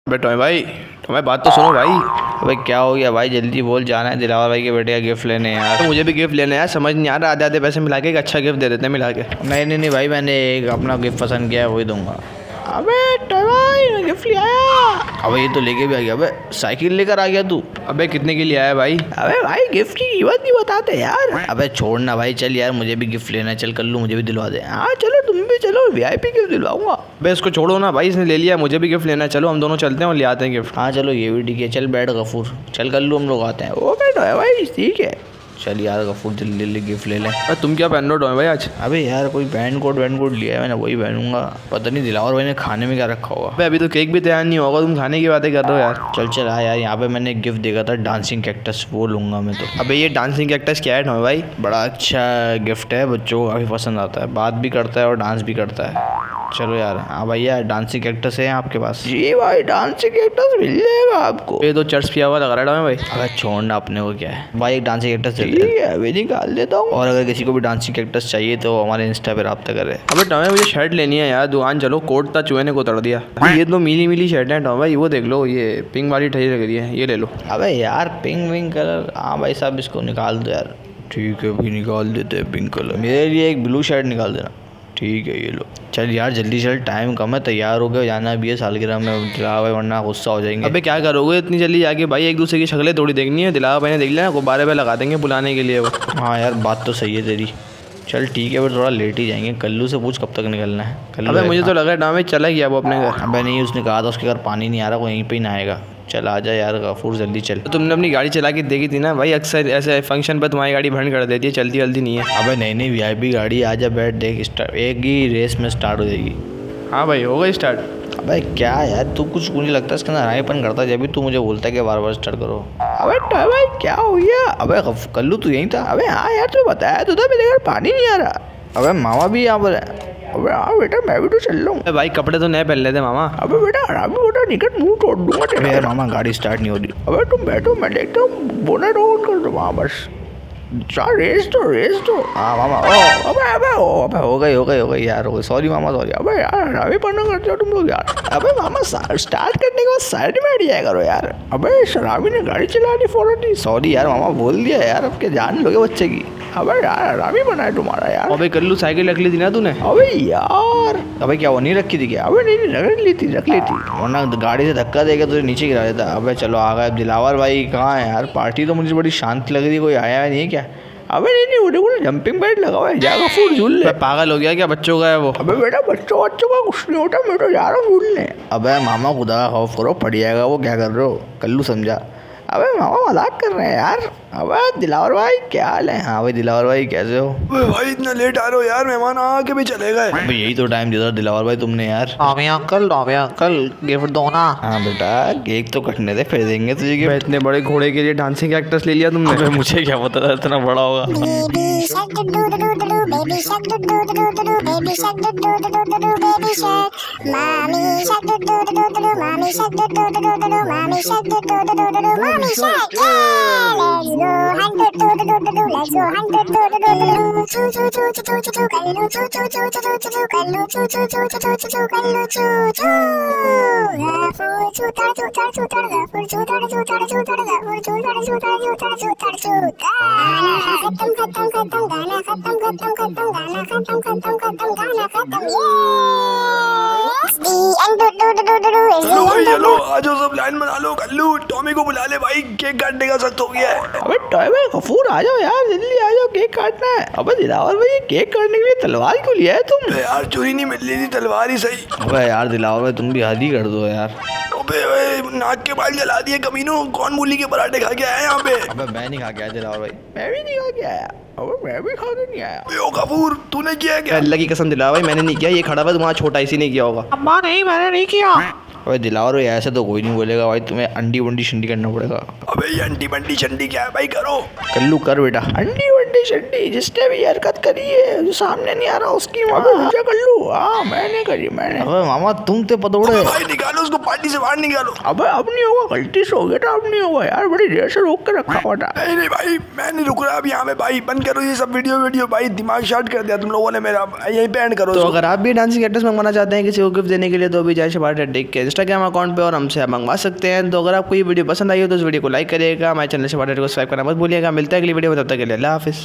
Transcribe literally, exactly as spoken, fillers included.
बेटो भाई तुम्हें बात तो सुनो भाई। अबे क्या हो गया भाई, जल्दी बोल, जाना है दिलावर भाई के बेटे का गिफ्ट लेने यार। तो मुझे भी गिफ्ट लेना है यार, समझ नहीं आ रहा, आधे आधे पैसे मिला के एक अच्छा गिफ्ट दे देते हैं मिला के। नहीं नहीं नहीं भाई, मैंने एक अपना गिफ्ट पसंद किया है वही दूंगा। अबे टॉय भाई मैं गिफ्ट ले आया। अबे ये तो लेके भी आ गया। अबे साइकिल लेकर आ गया तू। अबे कितने की लिए आया भाई? अबे भाई गिफ्ट की कीमत नहीं बताते यार। अबे छोड़ना भाई, चल यार मुझे भी गिफ्ट लेना है, चल कर लूँ, मुझे भी दिलवा दे। हाँ चलो तुम भी चलो, वीआईपी गिफ्ट दिलवाऊंगा। अबे इसको छोड़ो ना भाई, इसने ले लिया, मुझे भी गिफ्ट लेना है, चलो हम दोनों चलते हैं और ले आते हैं गिफ्ट। हाँ चलो ये भी ठीक है, चल बैठ गफूर, चल कर लूँ, हम लोग आते हैं। ओ टॉय भाई ठीक है, चल यार गफूर जल्दी जल्दी गिफ्ट ले लें। अरे तुम क्या पहन रहे हो टॉय भाई आज? अबे यार कोई बैंड कोट बैंड कोट लिया है मैंने, वही पहनूंगा। पता नहीं दिलावर भाई ने खाने में क्या रखा होगा। अबे अभी तो केक भी तैयार नहीं होगा, तुम खाने की बातें कर रहे हो यार। चल चल आ यार, यहाँ पे मैंने एक गिफ्ट देखा था डांसिंग कैक्टस, वो लूंगा मैं तो। अबे ये डांसिंग कैक्टस क्या है टॉय भाई? बड़ा अच्छा गिफ्ट है, बच्चों को काफ़ी पसंद आता है, बात भी करता है और डांस भी करता है। चलो यार। हाँ भैया डांसिंग कैक्टस है आपके पास? जी भाई डांसिंग कैक्टस मिल जाएगा आपको। ये तो चर्च पिया हुआ लग रहा है भाई। अबे छोड़ना, अपने को क्या है भाई, एक डांसिंग कैक्टस ठीक है अभी निकाल देता हूँ। और अगर किसी को भी डांसिंग कैक्टस चाहिए तो हमारे इंस्टा पे रब्ता करे। अबे टॉय मुझे शर्ट लेनी है यार, दुकान चलो, कोट था चूहे ने को तोड़ दिया। ये तो मिली मिली शर्ट है टॉय भाई, वो देख लो, ये पिंक वाली ठही लग रही है, ये ले लो। अबे यार पिंक विंक कलर, हाँ भाई साहब इसको निकाल दो यार। ठीक है अभी निकाल देते हैं पिंक कलर। मेरे लिए एक ब्लू शर्ट निकाल देना। ठीक है ये लो। चल यार जल्दी चल, टाइम कम है, तैयार हो गए, जाना भी है सालगिरह में दिलावा भाई, वरना गुस्सा हो जाएंगे। अबे क्या करोगे इतनी जल्दी जाके भाई, एक दूसरे की शक्लें थोड़ी देखनी है। दिलावा भाई ने देख लिया, गुब्बारे पे लगा देंगे बुलाने के लिए वो। हाँ यार बात तो सही है तेरी। चल ठीक है, फिर थोड़ा लेट ही जाएंगे। कल्लू से पूछ कब तक निकलना है। कल्लू अबे मुझे तो लगा डामे चला गया वो अपने घर। अबे नहीं, उसने कहा था उसके घर पानी नहीं आ रहा, वो यहीं पे ही नहाएगा। चल आ जा यार गफूर जल्दी चल। तो तुमने अपनी गाड़ी चला के देखी थी ना भाई, अक्सर ऐसे फंक्शन पर तुम्हारी गाड़ी भंड कर देती है, चलती जल्दी नहीं है। अबे नहीं नहीं वीआईपी गाड़ी, आ जा बैठ, देख स्टार्ट एक ही रेस में स्टार्ट हो जाएगी। हाँ भाई हो गई स्टार्ट। अबे क्या यार तू कुछ मुझे लगता है इसके अंदर रायपन करता है, जब भी तू मुझे बोलता है कि बार बार स्टार्ट करो। अबे टॉय भाई क्या हो गया? अबे कल्लू तू यहीं था? अबे हाँ यार तू बताया तो था, मेरे घर पानी नहीं आ रहा। अबे मामा भी यहाँ पर है। अबे हाँ बेटा मैं भी तो चल रहा हूँ। भाई कपड़े तो नए पहन लेते मामा। अबे बेटा आराम बेटा, निकट मुंह तोड़ दूंगा तेरा। यार मामा गाड़ी स्टार्ट नहीं हो रही। अबे तुम बैठो, मैं देखता हूँ, बोनट ऑन कर दो वहाँ बस। चार रेस तो रेस तो हाँ मामा। ओ अबे अबे ओ अबे हो गई हो गई हो गई यार, हो गई, सॉरी मामा सॉरी। अबे यार हरामी पन्ना करते हो तुम लोग यार। अबे मामा स्टार्ट करने के बाद साइड में हट जाया करो यार। अबे शराबी ने गाड़ी चलानी फॉलो नहीं। सॉरी यार मामा, बोल दिया यार, अब क्या जान लोगे बच्चे की। अबे यार हरामी बना है तुम्हारा यार। अबे कल्लू साइकिल रख ली थी ना तूने? अबे यार अबे क्या वो नहीं रखी थी क्या? अबे नहीं नहीं रख ली थी रख ली थी, वरना गाड़ी से धक्का देगा तुझे नीचे गिरा देता। अबे चलो आ गए। अब दिलावर भाई कहाँ है यार? पार्टी तो मुझे बड़ी शांत लग रही है, कोई आया नहीं है क्या? अबे नहीं नहीं वो देखो जंपिंग पैड लगा हुआ है, जाएगा फूल झूल ले। पागल हो गया क्या, बच्चों का है वो? अबे बेटा बच्चों बच्चों का कुछ नहीं होता, मैं तो जा रहा हूँ झूलने। अबे मामा खुदा खौफ करो, पड़ जाएगा वो, क्या कर रहे हो? कल्लू समझा। अबे मामा मजाक कर रहे हैं यार। अबे दिलावर भाई क्या हाल है? हाँ भाई दिलावर भाई कैसे हो? अबे भाई इतना लेट आ रहे हो यार, मेहमान आके भी चले गए। भाई यही तो टाइम दिया था दिलावर भाई तुमने यार। Rami uncle Rami uncle gift दो ना। हाँ बेटा केक तो कटने दे, फिर देंगे तुझे गिफ्ट। इतने बड़े घोड़े के लिए डांसिंग कैक्टस ले लिया तुमने? अबे मुझे क्या पता था इतना बड़ा होगा। चलो आज सब लाइन बना लो, कल्लू टॉमी को बुला ले भाई, केक काटने का सख्त हो गया है। अबे टॉय भाई गफूर आ जाओ यार, जल्दी आ जाओ, केक काटना है। अबे दिलावर भाई केक काटने के लिए तलवार क्यों लिया है तुम? यार चोरी नहीं मिल रही थी, तलवार ही सही। अबे यार दिलावर भाई तुम भी हद ही कर दो यार। अबे नाक के बाल जला दिए कमीनों, कौन मूली के पराठे खा के आया यहाँ पे? अबे मैं नहीं खा के आया दिलावर भाई। मैं भी नहीं खा के आया। अबे मैं भी खा के नहीं आया। ओ गफूर तूने किया क्या? अल्लाह की कसम दिलावर भाई मैंने नहीं किया, ये खड़ा हुआ तुम्हारा छोटा इसी ने किया होगा। अम्मा नहीं मैंने नहीं किया। अबे दिलावर भाई ऐसे तो कोई नहीं बोलेगा भाई, तुम्हें अंडी वंडी शंडी करना पड़ेगा। अबे ये अंडी बंडी चंडी क्या है भाई, करो। कल्लू कर बेटा। अंडी वंडी चड्डी शड्डी जिसने भी हरकत करी है जो सामने नहीं आ रहा उसकी माँ मुझे कर लू। हाँ मैंने करी मैंने। अबे मामा तुम ते पतोड़े। भाई निकालो उसको पार्टी से बाहर निकालो। अबे अब नहीं होगा, गलती से हो गया था, अब नहीं होगा यार, बड़ी देर से रोक के रखा हुआ था। नहीं नहीं भाई मैं नहीं रुक रहा अब यहाँ पे भाई, बंद करो ये सब वीडियो वीडियो भाई, दिमाग शॉर्ट कर दिया तुम लोगों ने मेरा, यहीं पे एंड करो। तो अगर आप भी डांसिंग एड्रेस मंगवाना चाहते हैं किसी को गिफ्ट देने के लिए तो भी जाए शबाट टेक के इंस्टाग्राम अकाउंट पे और हमसे मंगवा सकते हैं। तो अगर आपको ये वीडियो पसंद आई हो तो इस वीडियो को लाइक करिएगा, हमारे चैनल शबाट को सब्सक्राइब करना मत भूलिएगा। मिलता है अगली वीडियो में, तब तक के लिए अल्लाह हाफिज़।